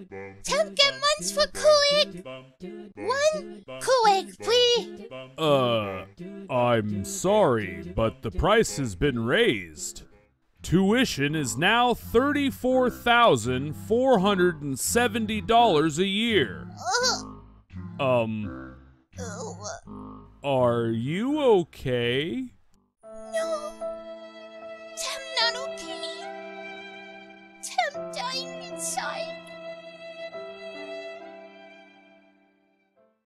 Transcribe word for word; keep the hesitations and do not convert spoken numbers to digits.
Ten get months for Cooleg. One Cooleg, please. Uh, I'm sorry, but the price has been raised. Tuition is now thirty-four thousand four hundred seventy dollars a year. Uh, Um, uh, are you okay? no.